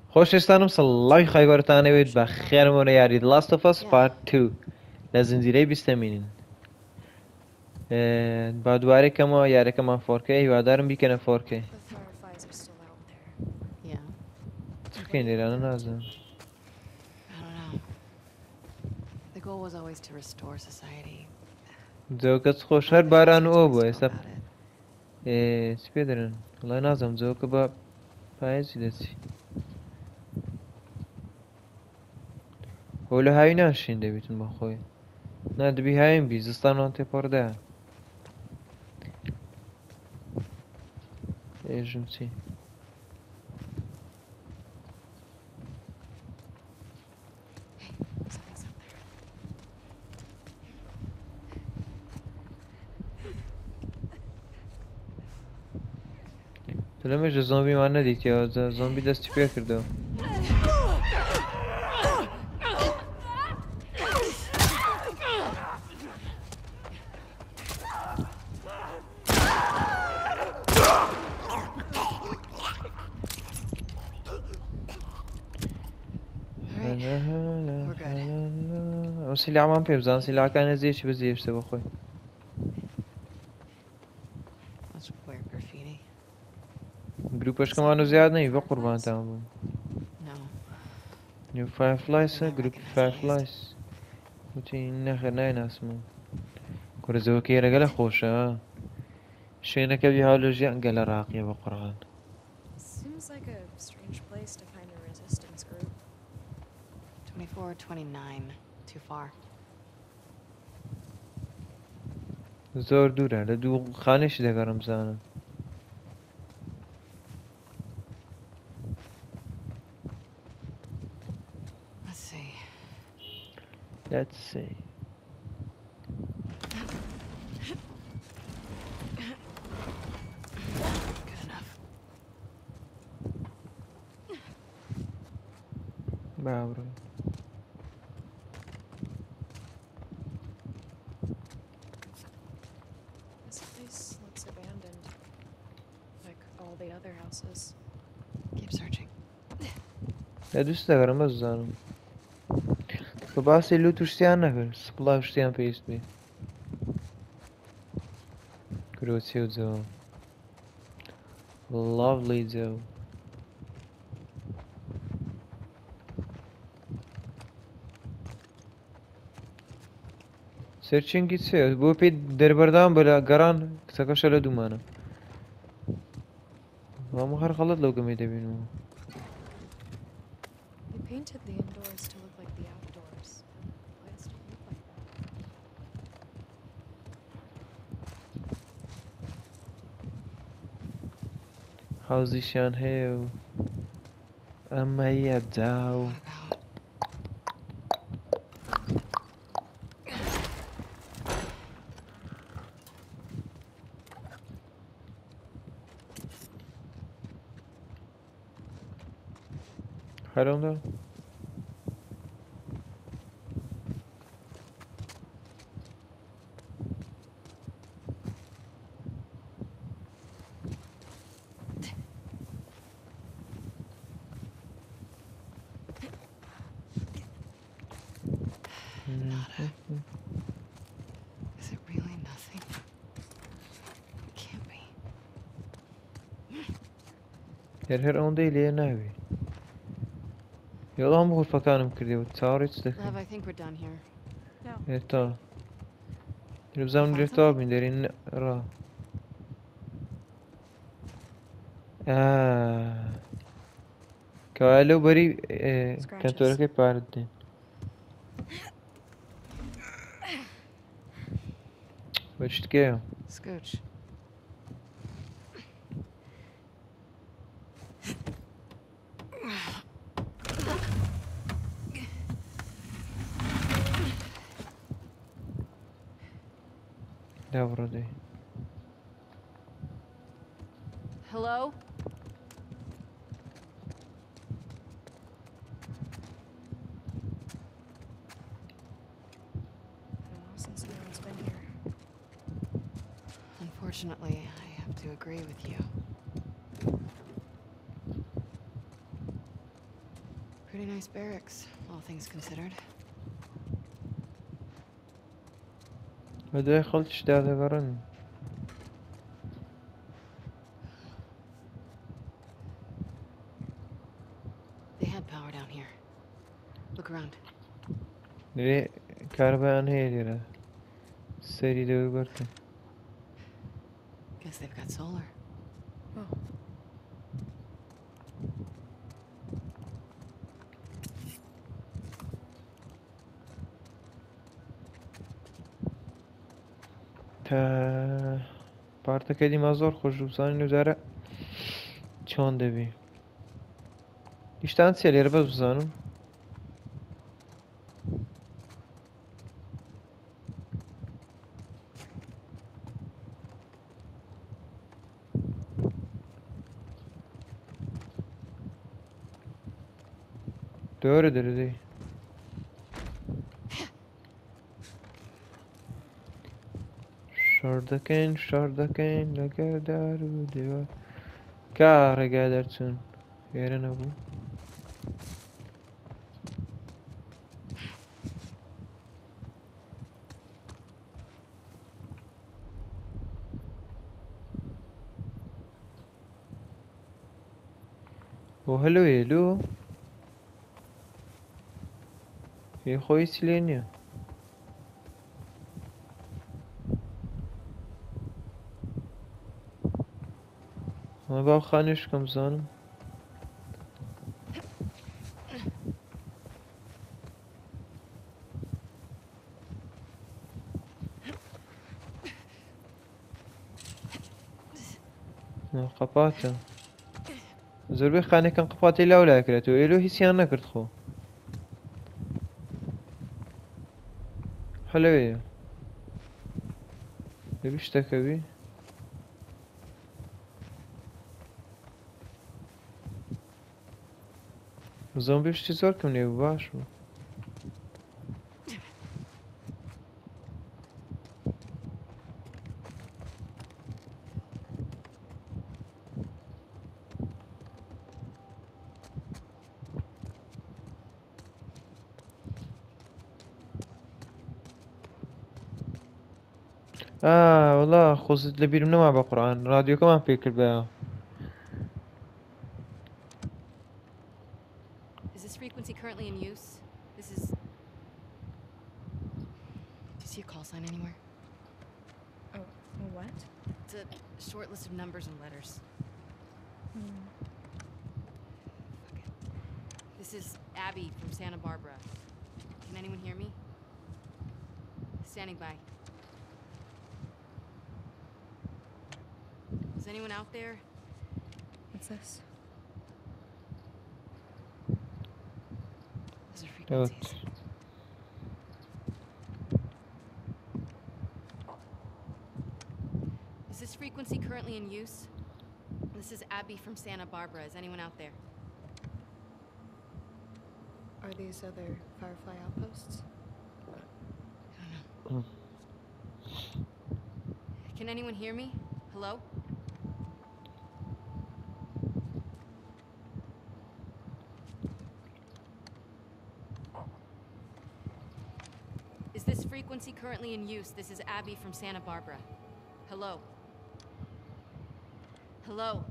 خۆشەویستانم سڵاوی خی گەورەتانەوێت بە خێرمونە یاری The Last of Us Part 2 لە زنجیرەی بیستەمینن. با دوارێکەمەوە یارەکەمان 4K هیوادارم بیکەنە 4K. چ بکەین لێرانە نازانم. جەوکە خۆش هەر باران و ئەو بووە ئێستا چ پێ دەرن وڵای نازانم جەوکە بە پایەزی دەچی هۆ لە هاوی ناشین دەبیتن بە خۆی نادەبی هاویم بی زستانوان تێپەڕدایە ئێژم چی تو لەمێژە زۆمبیمان نەدیتیەوە زۆمبی دەستی پێ کردەوە ئەو سیلامان پێ بزان سیلاکان نەزیێکی بەزیێشتە بەخۆی گروپەشکەمان و زیاد نەی بە قوربانتان بووم نیو فایرفلایسە گروپی فایرفلایس وتی نەخێر نایناسمەوە کورزەوەکە ئێرەگە لە خۆشە شوێنەکە بی هاولۆژیان گەلە ڕاقیە بە قورعان زۆر دوورە لە دوو خانێکی دەگەڕم بزانم Let's see. Good enough. Bravo. This place looks abandoned, like all the other houses. Keep searching. Ya دوست دارم بزنم. تو باسی لوت وشتیان نکرد. سپلای وشتیان پیست بی. کروسی و جو. Lovely جو. سرچینگی چیه؟ بو پی دربردان بلا گران سکش له دومانه. ما مخر خلط لو کمی دبینو. They painted the indoors to look like the outdoors. Why does it look like that? حوزیشان هیو. اما یاداو. Harão da. Nada. Is it really nothing? It can't be. Her onda ile navi. Yalan bu hurfakanım kırıyor. Çağrı içtik. Lev, I think we're done here. No. Eta. Rıbzam direktör binderin ra. Kavalu bari kantora ke parde. Which go? Scooch. Dobrody. Hello? I don't know since no one's been here. Unfortunately, I have to agree with you. Pretty nice barracks, all things considered. بدای خالتش دادگارن. They had power down here. Look around. Nereye karabayan heydiره. Seri de برکن. Guess they've got solar. Oh, تا پارتا کدی مازور خوش بزنی نداره چون دبی. İşten serileri baz buzanım. Doğrudur değil. Şuradakın ne kadar diyor. Kâra gelirsin. Yerine bu. وهلو يلو يا خوي سلينيا ما باو خانش كم زانم قباته زربي خاني كان قباتي لا ولا كرتو إلو هيسيان نكرت خو حلوية يبيش تكبي زومبي بيش تزور كم نيو باشو والله خصوص لبير منو ما بقرآن راديو كمان فيكر بها Is this frequency currently in use? This is... Do you see a call sign anywhere? oh, what? It's a short list of numbers and letters. Hmm. Fuck it. This is Abby from Santa Barbara. Can anyone hear me? Standing by. Is anyone out there? What's this? Those are Evet. frequencies. Is this frequency currently in use? This is Abby from Santa Barbara. Is anyone out there? Are these other Firefly outposts? I don't know. Can anyone hear me? Hello? Is this frequency currently in use? This is Abby from Santa Barbara. Hello? Hello?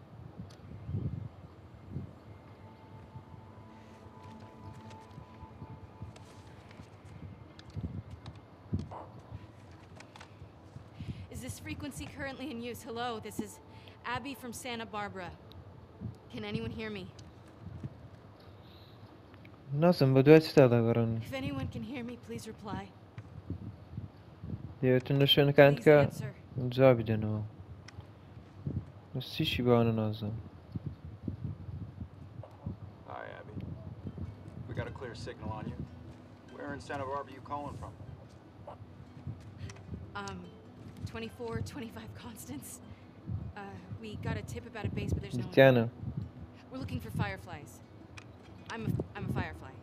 Is this frequency currently in use? Hello, this is Abby from Santa Barbara. Can anyone hear me? Nasıl بدو تستدقرن If anyone can hear me, please reply. ديوتنشون كانت Please كا answer. جوابي دنو بس شي بانو نازم Hi, Abby. We got a clear signal on you. Where in Santa Barbara you calling from? 2425 Constance. We got a tip about a base, but there's no one. جتانا We're looking for fireflies. I'm a firefly.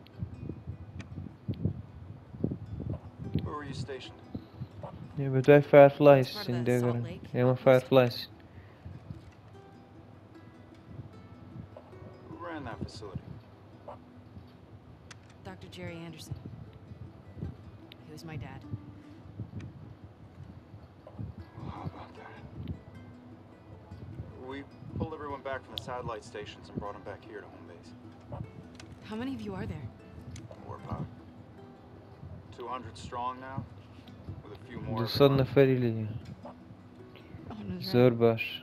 Where were you stationed? بدو fireflies It's part of in the Salt دقرن Lake يا outpost. fireflies Who ran that facility? Dr. Jerry Anderson. He was my dad. Well, how about that? We pulled everyone back from the satellite stations and brought them back here to home base. How many of you are there? We're about 200 strong now, with a few more. 200 نفری لیه Oh, no, زور باش.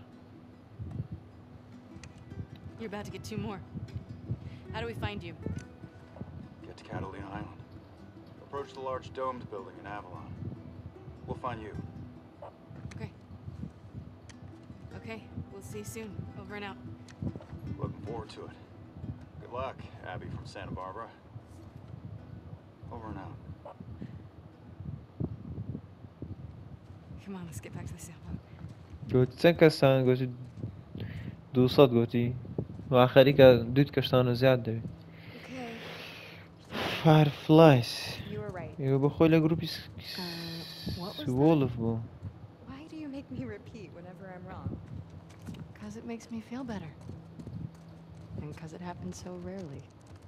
You're about to get 2 more. How do we find you? Get to Catalina Island. Approach the large domed building in Avalon. We'll find you. Okay. Okay, we'll see you soon. Over and out. Looking forward to it. Good luck, Abby from Santa Barbara. Over and out. Come on, let's get back to the sailboat. گوتی چند کەسان گوتی 200 گوتی و آخری کە دوت کەشتان و زیاد دەوێت Okay, Fireflies you were right. ئێوە بە خۆی لە گروپی what was that? سوۆڵف بوو Why do you make me repeat whenever I'm wrong? Because it makes me feel better. And because it happens so rarely.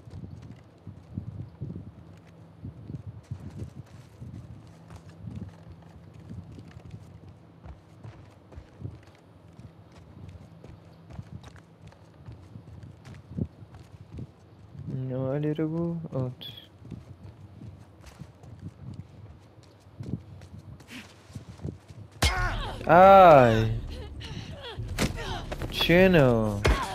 ئەوە لێرە بوو ئۆت ئای چێنەوە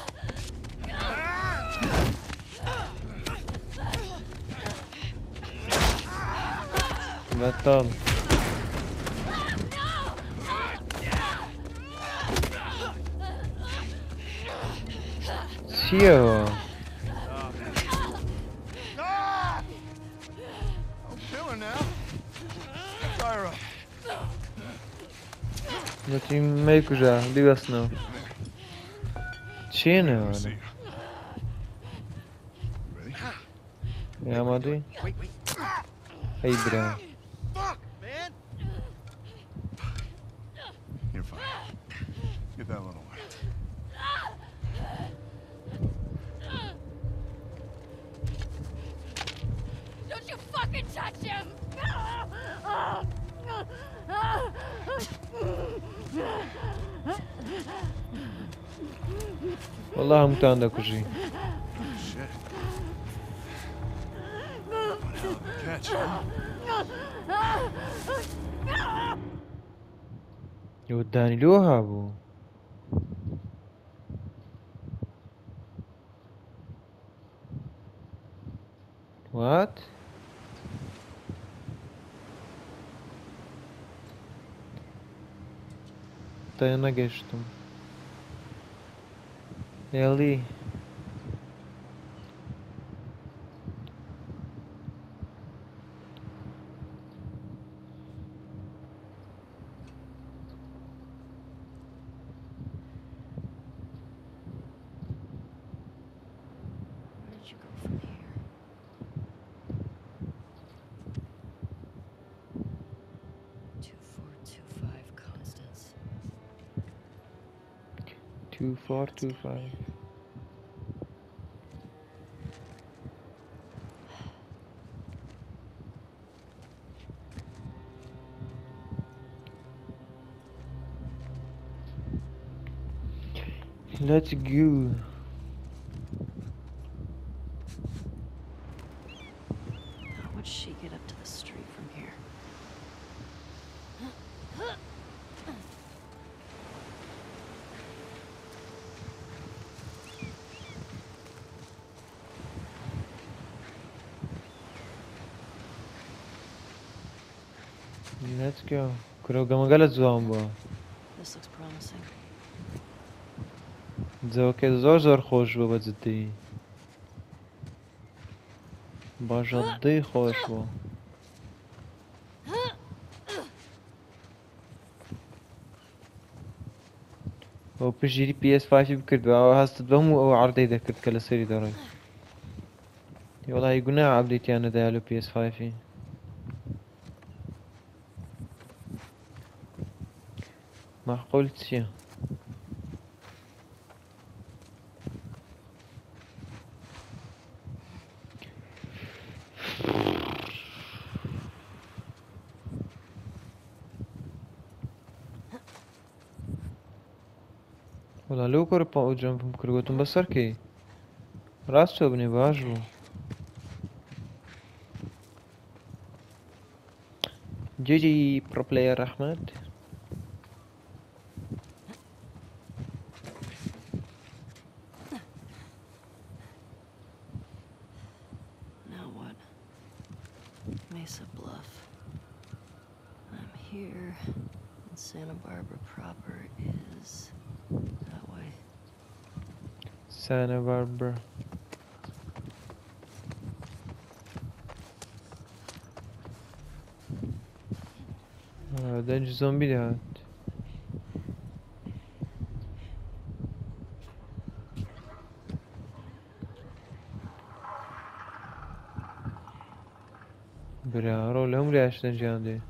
بەتاڵ چیەوە گوتی مەیکوژە بیبەستنەوە چێنەوە ئامادەی ئەی برا You're fine. Get that little one. Don't you fucking touch him! والله هەمووتان دەکوژی Shit. One hell of a catch, huh? یۆدانی لۆ هابوو وات تایا نەگەشتم ئێڵی Where did you go from here? 2425 Constance. 2425 Let's go. How would she get up to the street from here? Let's go. كروجا مقالة زوامبا. This looks promising. زوكي زور خوش بو بجدي. بجدي خوش بو. او بجيري PS5 بكرد او هست بمو او عرضي ذكرت كلا سري داري. والله يقولنا عبديتي انا دايلو PS5. معقول تسيا والله لو كور با جنبم كرگوتم بسر کی راست تو بنی باش بو جي جي برو بلاير احمد Now what? Mesa Bluff. I'm here, and Santa Barbara proper is that way. Santa Barbara دنج زومبي دهات برا رول هم ليش دنجان دي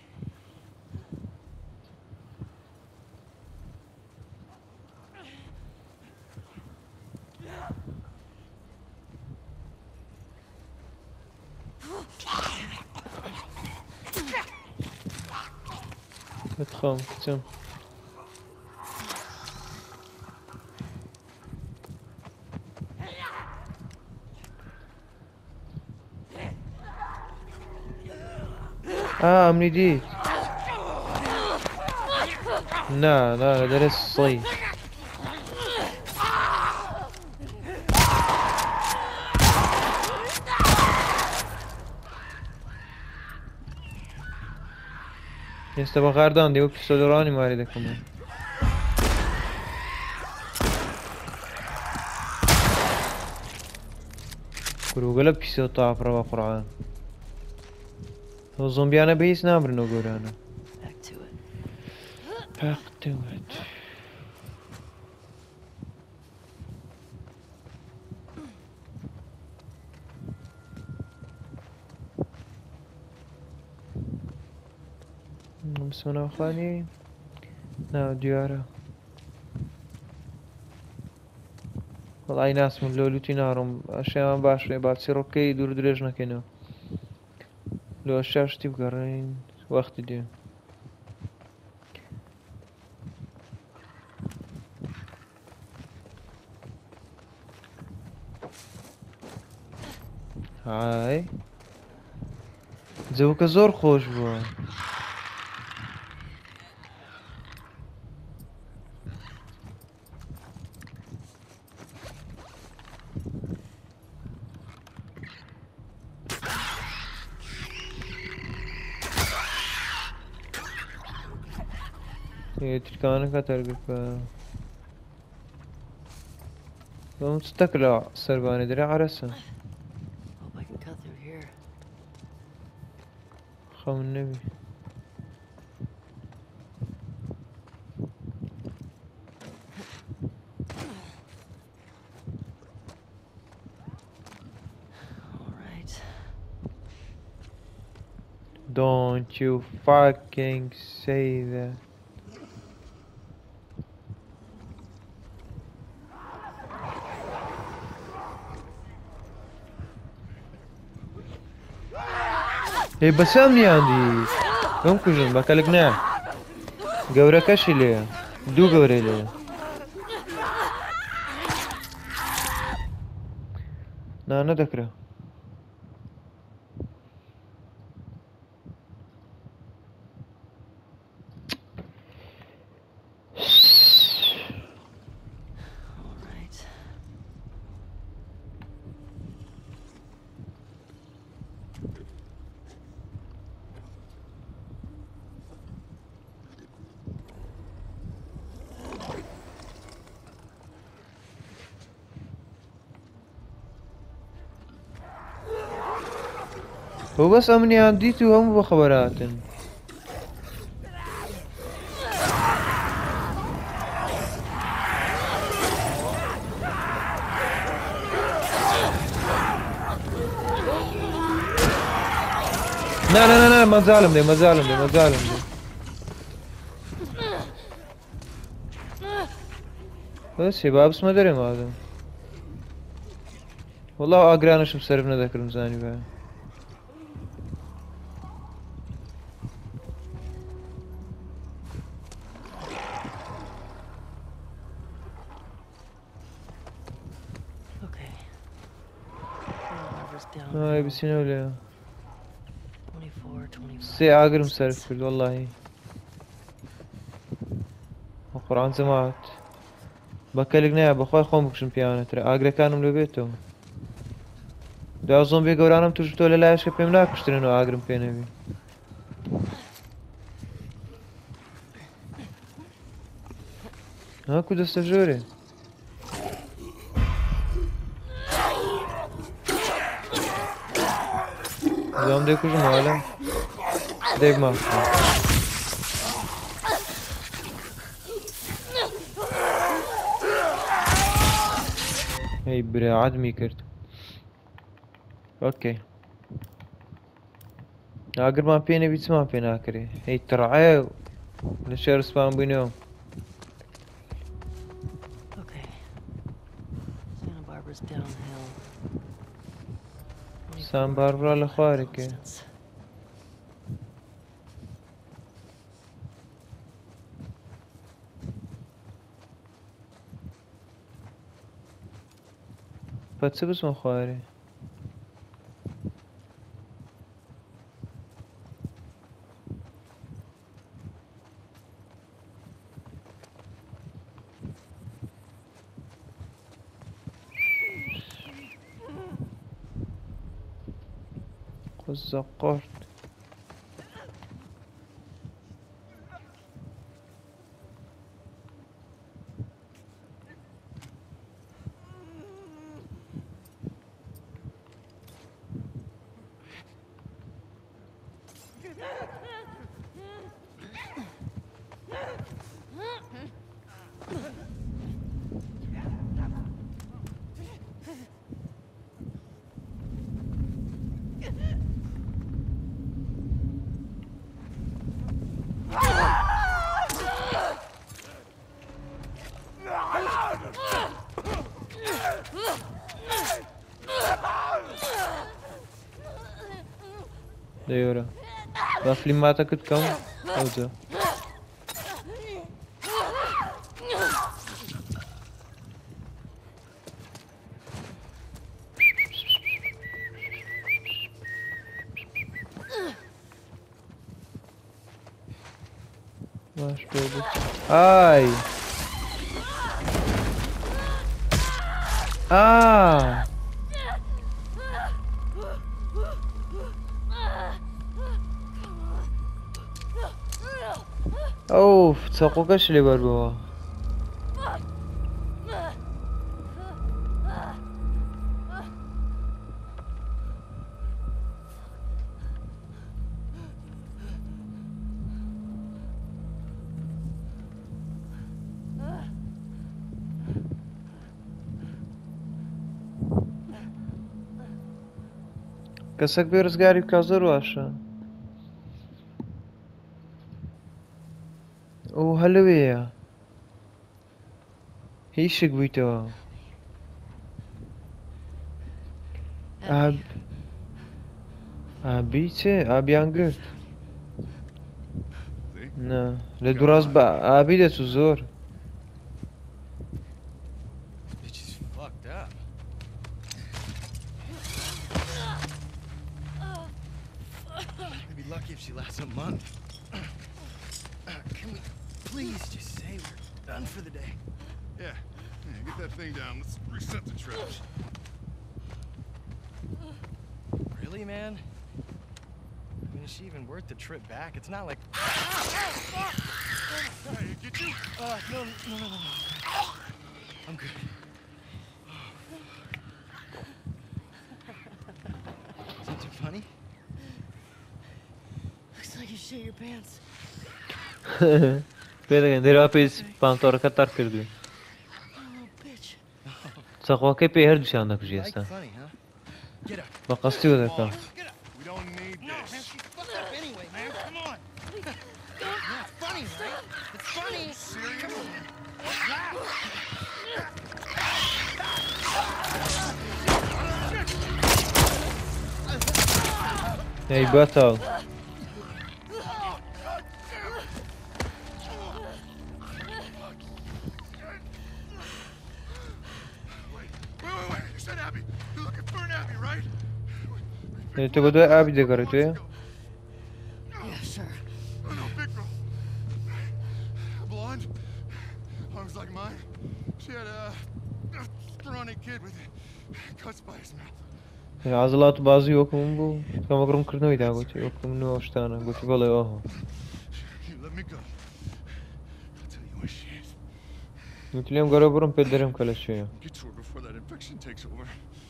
ادخل كتم امني ديت لا لا هذا لسه صيد يستبقى غاردان دي وقت سودوراني ماري ده كمان كرو قلب كيسو طاف روا قرآن الزومبي انا بيس نابر نقول انا Back to it. back to it بسم الله خاني نا ديارة والله اي ناس من لولوتي نارم اشياء باش بعد سيروكي دور دريجنا كنا لو اشياء شتي بقرين وقت دي هاي زوك زور خوش بو تركانا كترقب ومستقلع سرباني دري عرسة Hope I can cut through here. خام النبي All right. Don't you fucking say that. اي بسامني عندي ممكن جن بكلقنا قورة كشي ليه دو قورة ليه نانا ذكره All right. هو بس امني عنديتي وهم بخبرات لا لا لا لا ما ظالم دي ما ظالم دي ما ظالم دي بس شباب بس ما ادري ما هذا والله اقرا شو بصرفنا ذاك المزاني بقى down. هاي بسينا ولا 24, 25. سي عاقر مسرف كرد والله وقرآن سمعت بكلك نيا بخوي خوم بكشن بيانة ترى عاقر كانم لبيتو دا زومبي قورانم توجتو للاش كبيم لا كشترينو عاقرم بينبي هاكو دستجوري زوم دي كوجم ولا ديب ما هي برا عدمي كرت اوكي اگر ما بيني بيت ما بينا كري هي ترعى نشر سبام بينو Okay. Santa Barbara's downhill. سان باربرا لخوارك Constance. فتسي بس مخواري الزقرت ديورا بافلي ما تكت كم اوزا باش بيبي اي اوف تساقوكش اللي بربوا كسك بيرزقاري بكازر واشا او هلوية هيشك بيتو ابيتي ابي انجرت نه لدراز با ابي ده تزور Bitch is fucked up. I'd be lucky if she lasts a month. Can we please just say we're done for the day? Yeah, get that thing down. Let's reset the traps. Really, man? I mean, is she even worth the trip back? It's not like... Hey, get you? No. I'm good. Something funny? Looks like you shit your pants. بيدا دير واپس پانتور کتر کردی Oh, bitch. تساقوا كي بيهرد بشانك Like جيستا funny, huh? Get up. بقصتي وذاك Get up. We don't need No, man, this. she's fucked up anyway, man. Come on. Yeah, it's funny, right? It's funny. Serious? Hey battle Wait. You said Abby. You're looking for an Abby, right? تو بدو ابي دقري تو Yeah, sure. Oh no, big girl. Blonde. Arms like mine. She had a scrawny kid with cuts by his mouth. عضلات bazı yok mu bu? Kama kırım kırnıydı قلت yok mu ne hoştana قلت والله اوه You let me go. I'll tell you where she is. قلت لهم قربرم pederim كل شيء Get to her before that infection takes over.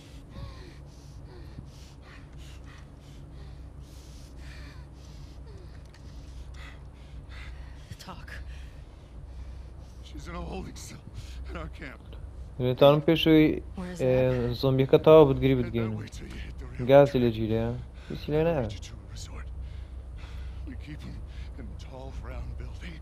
Talk. She's in a holding cell in our camp. تعالوا بيشو Where is that? زومبي كتاو بتقريب Head that تجينا way till you hit the railroad. قاعد اللي جيلي ها بس لا Lead لا you to a resort. We keep them in the tall, round building.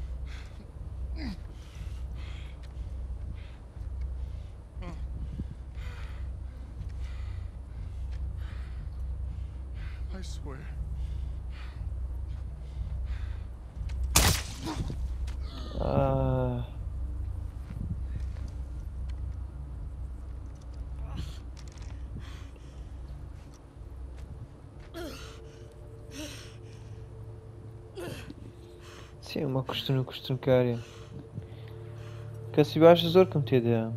I swear. آه. سي ما كشتن كاري كسي باش زور كم تيدا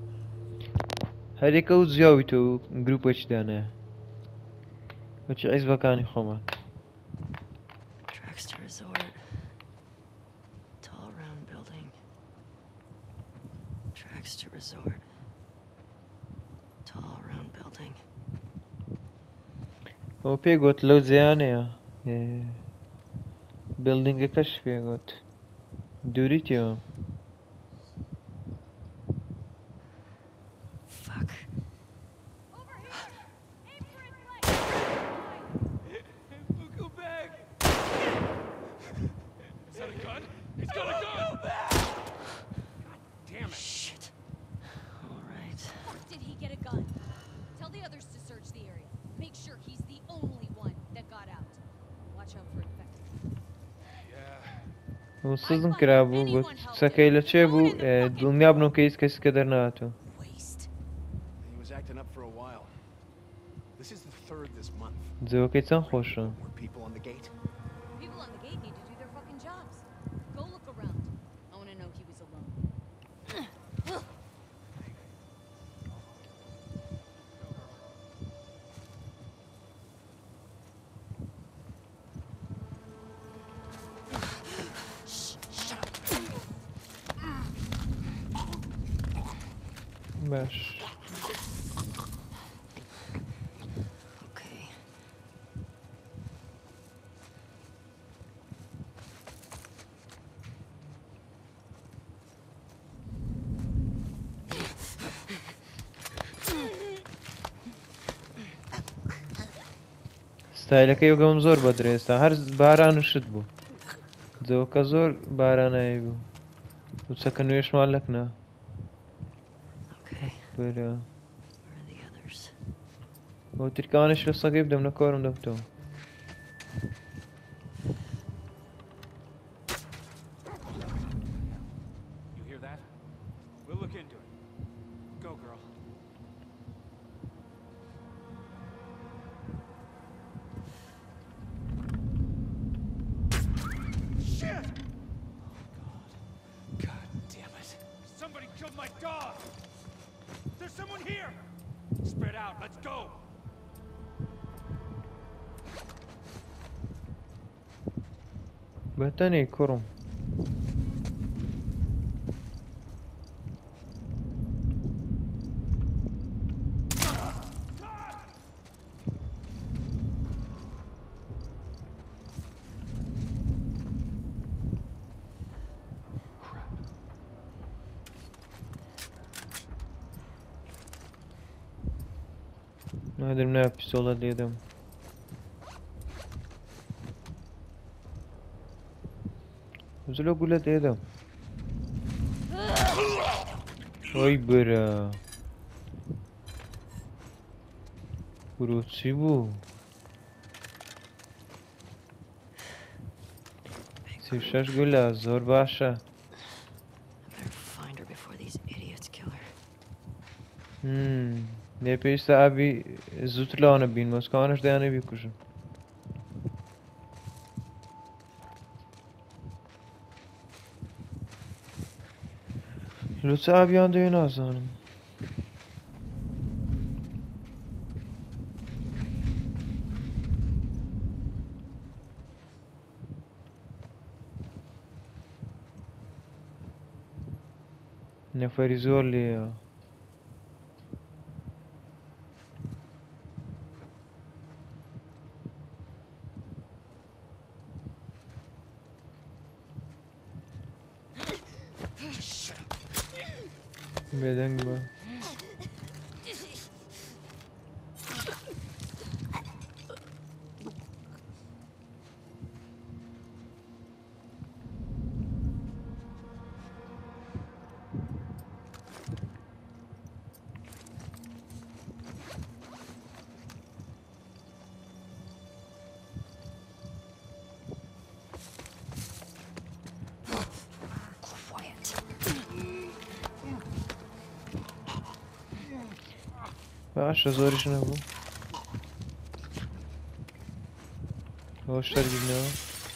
هذيك او زياوي تو جروب ايش دانا وش عايز بكاني خمات Tracks to resort. Tall round building. Tracks to resort. Tall round building. هو بيقوت لو زيانة يا بيلدينج كش بيقوت دوريتيو Fuck. Is that a gun? He's got a gun! Damn it. Shit. All right. Fuck did he get a gun? Tell the others to search the area. Make sure he's the only one that got out. Watch out for infected. Yeah. وصلن كرابو قلت سكيلة شابو دنيا بنو كيس كيس كدر ناتو Waste. He was acting up for a while. This is the third this month. زو كيتسان خوشن More people on the gate. People on the gate need to do their fucking jobs. Go look around. I want to know he was alone. باش Okay. ستایلەکە یۆگەم زۆر بەدرێستا هەر باران و شت بوو جەوەکە زۆر بارانایی بوو وچەکە نوێشمان لەکنە Okay. بەرە Where are the others? بۆ تریکانش لە سەگەی بدەم لە کۆرم دەبتەوە You hear that? We'll look into it. Go, girl. Shit! God damn it. Somebody killed my dog! There's someone here! Spread out, let's go! بەتەنێ کوڕم نادر منها بيستولات ليدم نزلوا قولات ليدم وای برا برو چی بو سی شش گله زور باشه I better find her before these idiots kill her. لێ پێویستە ئابی زووتر لەوانە بین مۆسکوانش دەیانە بیکوژن لوچە ئابیان دەوێ نازانم نەفەری زۆر لێیە بێدەنگ بە باشە زۆریش نەبوو ئەوە شەرگیرنەوە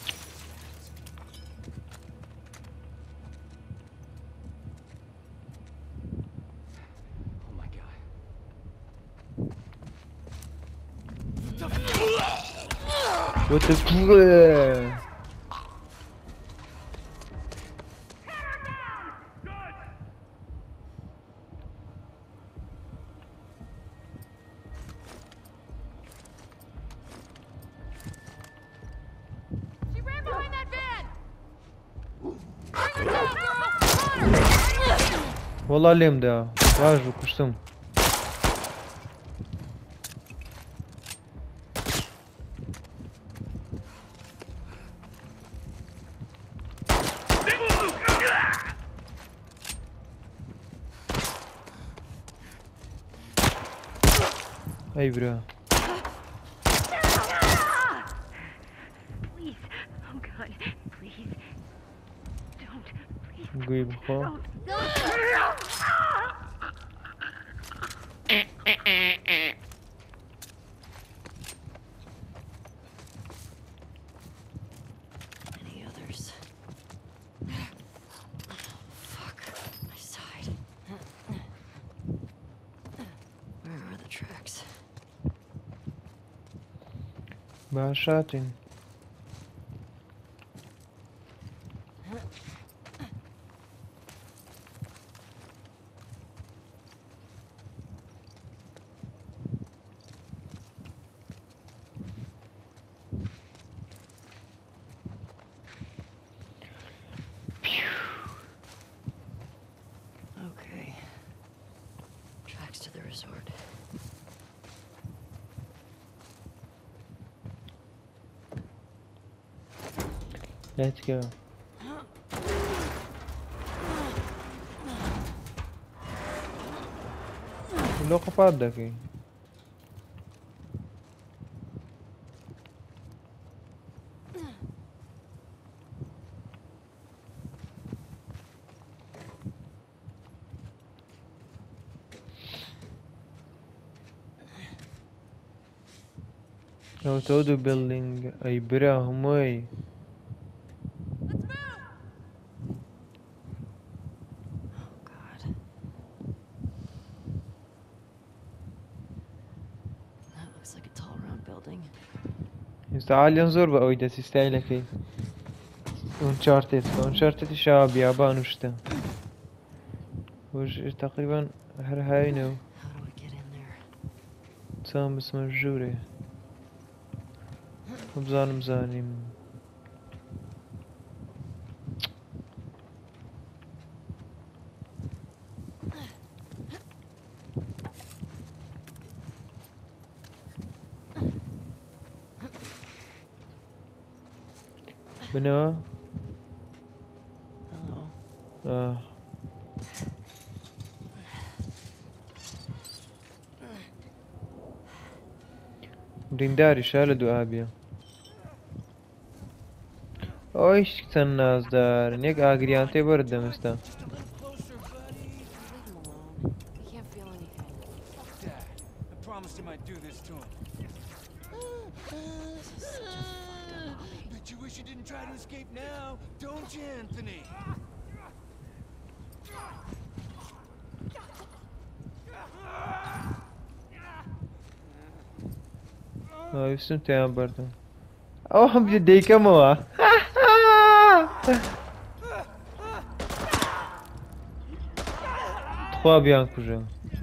Oh my god. What the fuck? She ran behind that van! Bring her down, girl! والله لێم دا باش بوو کوشتم ئەی برا Please. Oh God. Please. Don't. Please. گوێی بخۆ Any others? Fuck. My side. Where are the tracks? باشاتین Okay. Tracks to the resort. Let's go. لو قفات داكي لو تودو بيلدينج اي برا هموي Oh God. That looks like a tall round building. يستعال ينظر بقى ويدا تستايلكي انشارتت شاب يابان وشتا وش تقريبا هر هاينو How do we get in there? سام بسم الجوري بزانم زانيم بنوا Hello. برینداری شال دو آبیا اویش چەند نازدارن یەک ئاگریان تێ بەرد دەمەستا Leave him alone. We can't feel anything. promised you might do this to him. Bet you wish you didn't try to escape now, don't you, Anthony? üstüm teyam bardım. Oh bir deykem o ha. Trois bien kuca.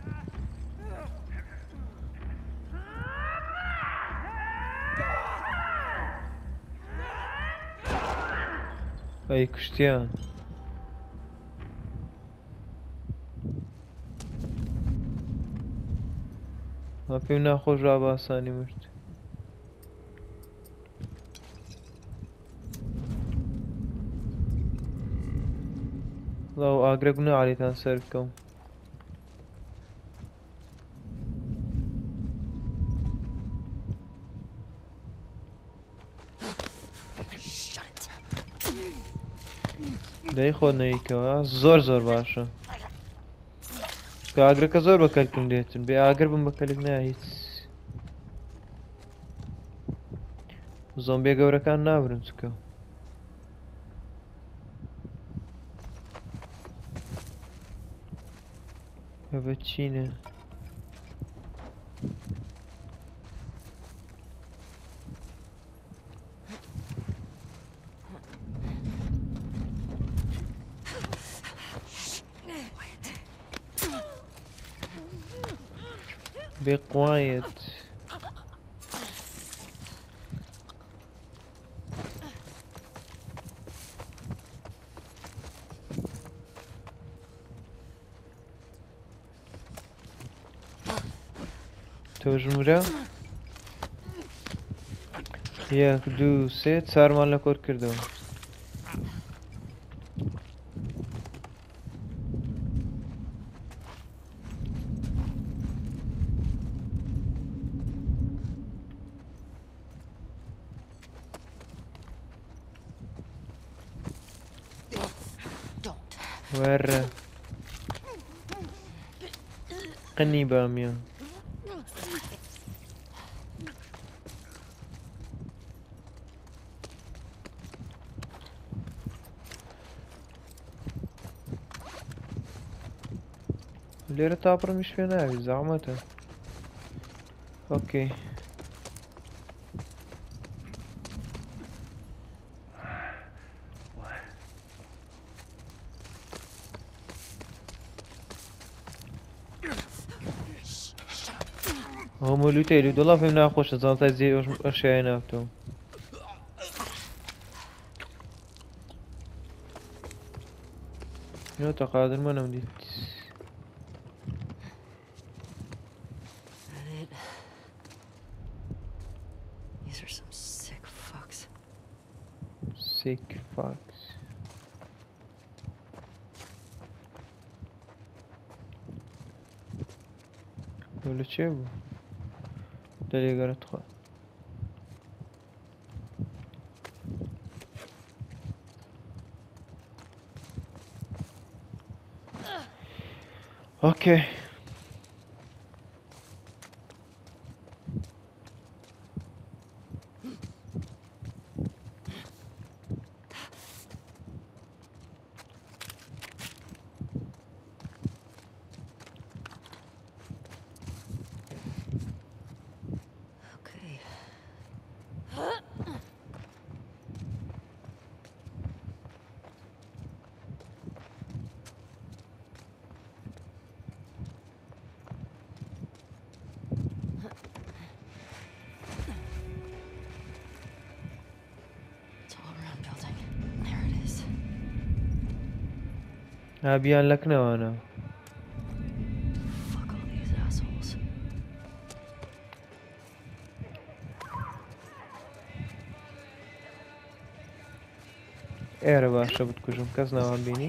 Ay kuştiyan. ما پێم ناخۆش ڕا بە ئاسانی مرد. وڵاو ئاگرە گونە عالیتان سەر بکەم. دەی خۆ نەیکەوە زۆر زۆر باشە. ئاگرەکە زۆر بە کەلکم دێتن بێ ئاگر بم بە کەلک نایە هیچ. زۆمبێ گەورەکان نابرن چکە. ئەوە چینە؟ Be quiet. توجمرة 1 2 3 4 لە کۆر کردەوە. وەرە قنی بامیان. لێرە تاپڕمیش پێ ناوی زەحمەتە. ئۆکەی هەموو لوتێ دڵا پێم ناخۆشە زانتای زێ ئەشیای ناوتەوە. نۆتە قادرمەنەم دیت. These are some sick fucks. Sick fucks. ولا چه بو؟ دلیگرت خواه. اوكي Okay. بیان لەکنەوانە. Fuck all these assholes. ئێرە باشە بتکوژم کەس ناوان بینی.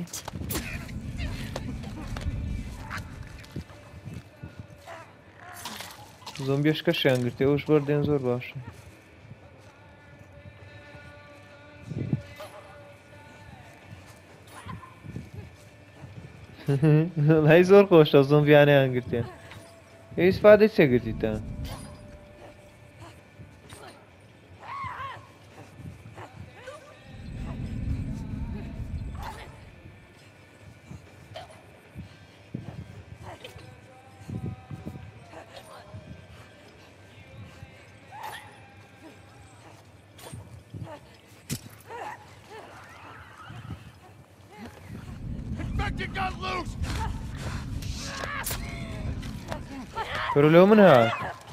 زۆمبیشکە شیان گرتێ ئەوش بەردێن زۆر باشە. هەی زۆر خۆشە زۆمبیانەیان گرتێن. استفاده چه گرتیتان Infected got loose! برو من هات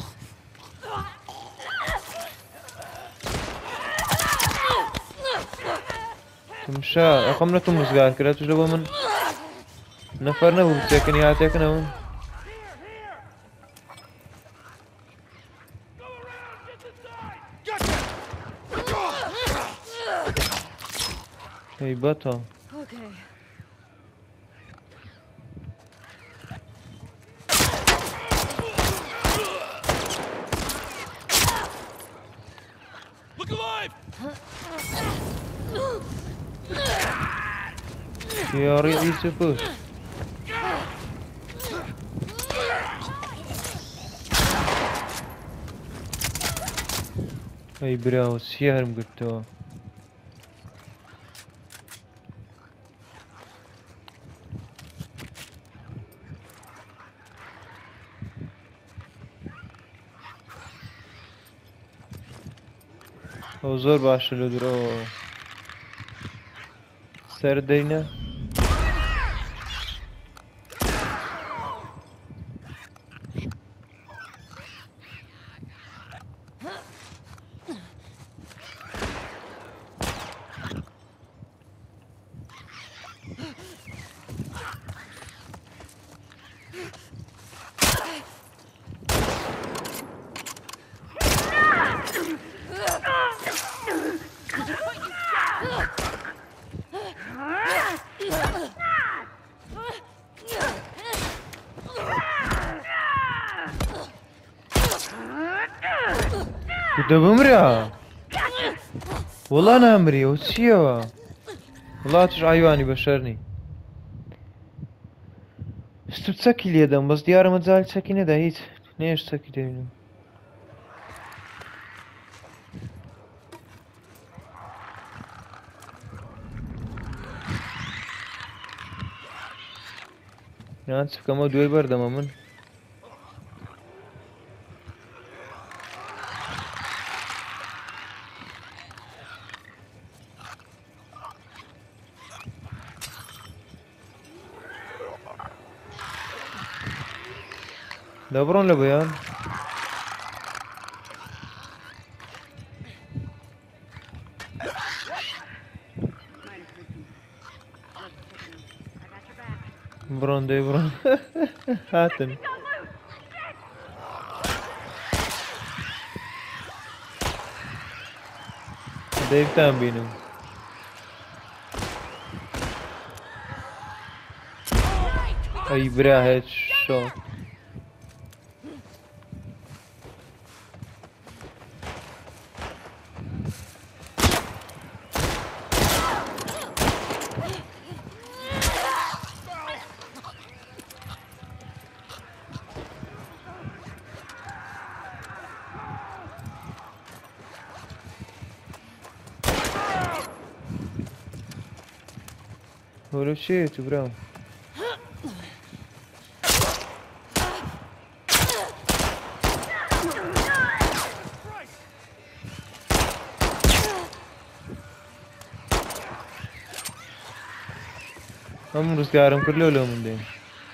تمشى اقمنا تمس قال كده تجلبوا من نفرنا بسكنياتك نون هي بطل Okay. Look alive! يا رئيس بوش هي براو سيارم قلتوا او زور باشلو درو سر دينا كنت بمري والله انا امري وتشيوا والله تش عيواني بشرني استو تسكي لي دم بس ديارة ما تزال تسكي ده هيت ليش تسكي دينو نانس كما دوي برد من دبرون لبيان برون دي برون هاتن ديف تام بينو اي برا هيد شوت Holy shit, bro. هم رزقارم كله لو من دين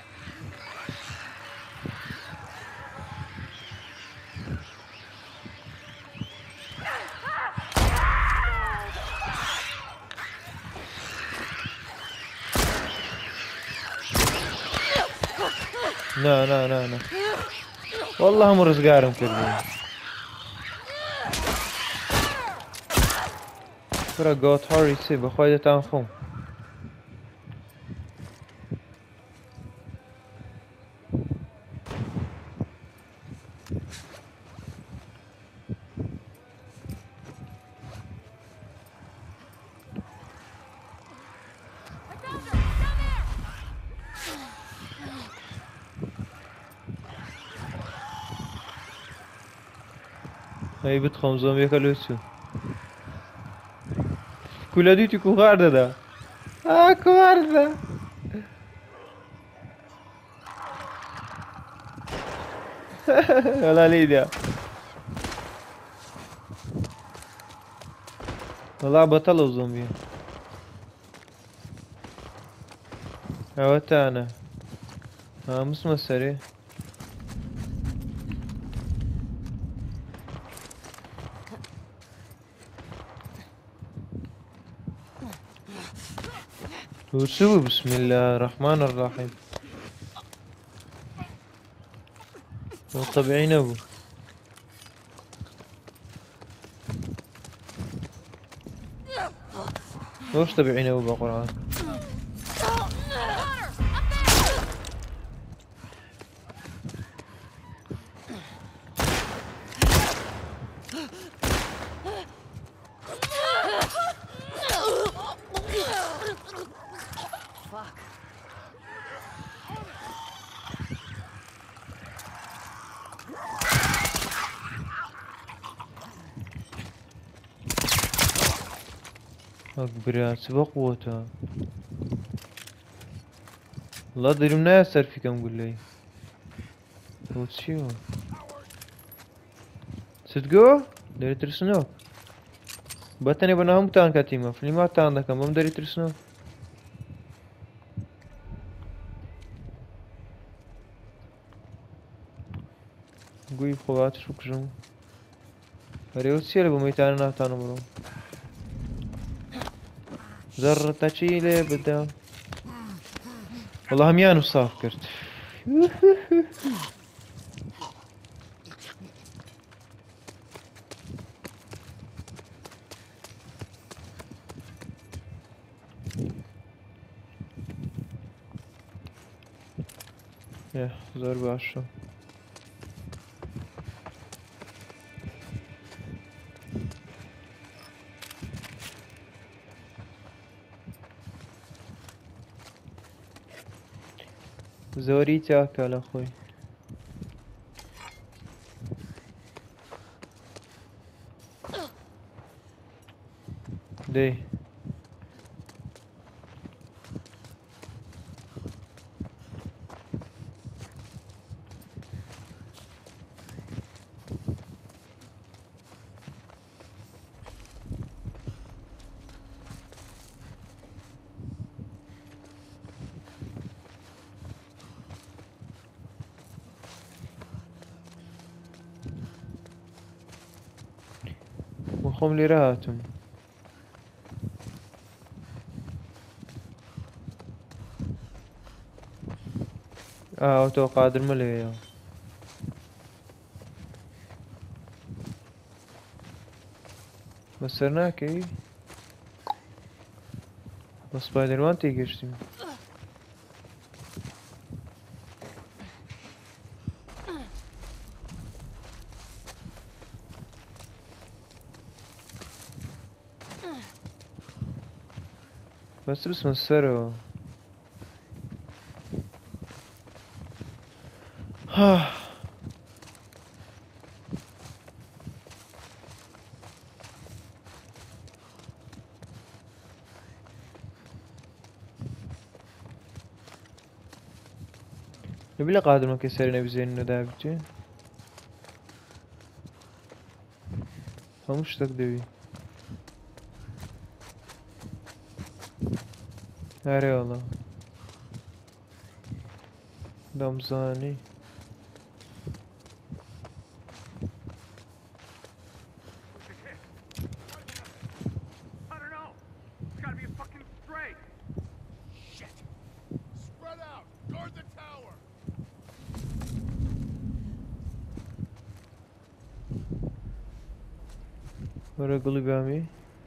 لا والله هم رزقارم كله برا قوت هاري سي بخوايدة تانخوم هی بتخوام زۆمبیەکە لێ چوو کولە دویتی کوخار دەدا کوخار دەدا وەلا لێدا وەڵا بەتەڵە و زۆمبیە ئەوەتانە مسمە سەرێ وشو بسم الله الرحمن الرحيم طبيعي نبو وش طبيعي نبو بقرآن أكبر سبق قوتها والله ديرم نايسر في كم قول لي وتشيو صدقوا داري ترسنوك باتني بناهم تان كاتيما فيلم ما تان ده كم داري ترسنوك قوي خوات شو كجم أريد سير بميتان ناتانو برو ذرة تشيله بدأ والله هميانو صاف كرت يا زور باشا زوري تاكل اخوي دي وخم لي راتم تو قادر ملي بس هناك بس سبايدر مان تيجي بس اسمه السرو نبي قادر ما كسرنا بزين ندابتي همش تقدوي هاري والله دمزاني ورا قلبي عمي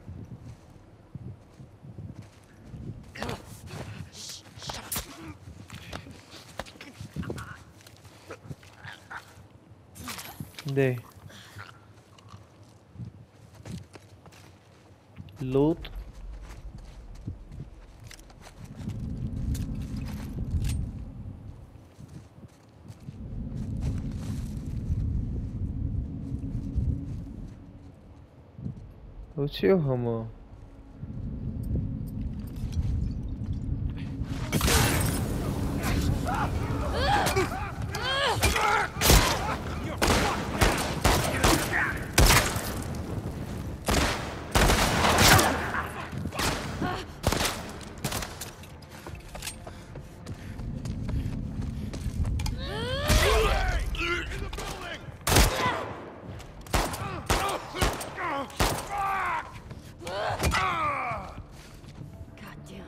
دي لوط ئەو چی ئەو هەموو God damn.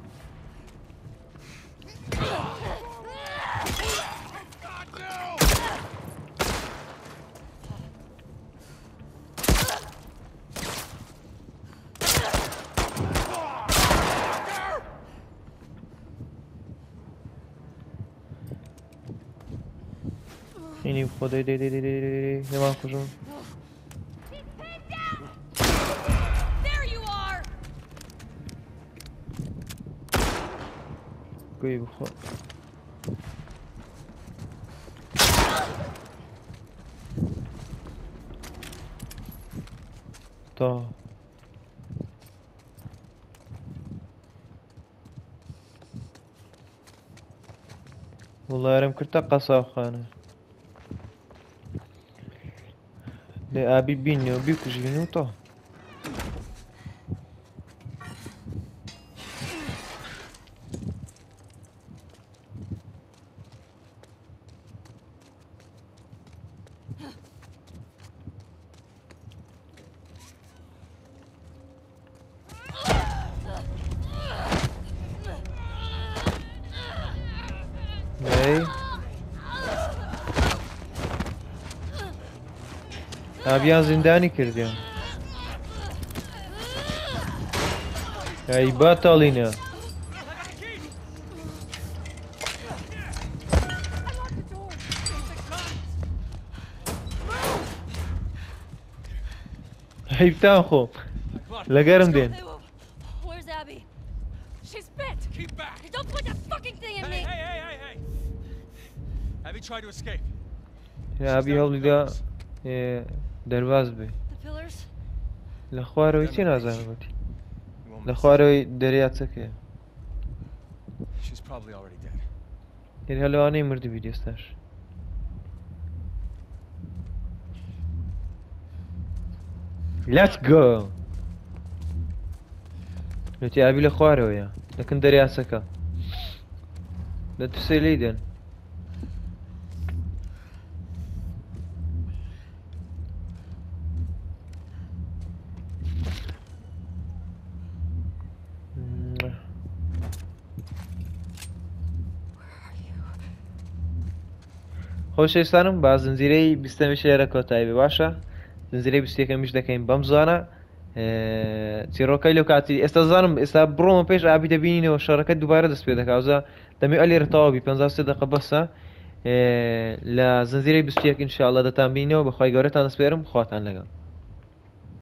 اینی خدای دی نمان خوشم There you are! گوی بخور تا والله يرم كرتا قصاب خانه لي ابي بيني وبيك جينو تو اي ابيان زنداني كرديان اي بطلينا هي بتاخو لقرم دين Where's Abby? She's bit! Keep back! Don't put that fucking thing in me! Hey! Abby tried to escape. يا ابي هولي دا درواز بي The pillars? لخواروي چی نازانم گوتی You won't miss لخواروي دەریات چەکەیە it. She's probably already dead. هێر هەلوانەی مردی ویدیۆستاش Let's go! لوتی ئابی لە خوارەوەیە لەکن دەریاچەکە لە تووسێ لێدەن خۆشەویستانم با زنجیرەی 20 لێرە کۆتایی بێ باشە زنجیرەی 21ەمیش دەکەین بەم زانە چیرۆکەی لەو کاتی ئێستا زانم ئێستا بڕۆمە پێش ئابی دەبینینەوە شەڕەکە دووبارە دەست پێ دەکاوزە دەمێ ئەلێرە تەواوی 53 دقە بەسە لە زنجیرەی 21 ئینشاءالله دەتان بینەوە بەخوای گەورەتان دەسپێرم خواتان لەگەڵ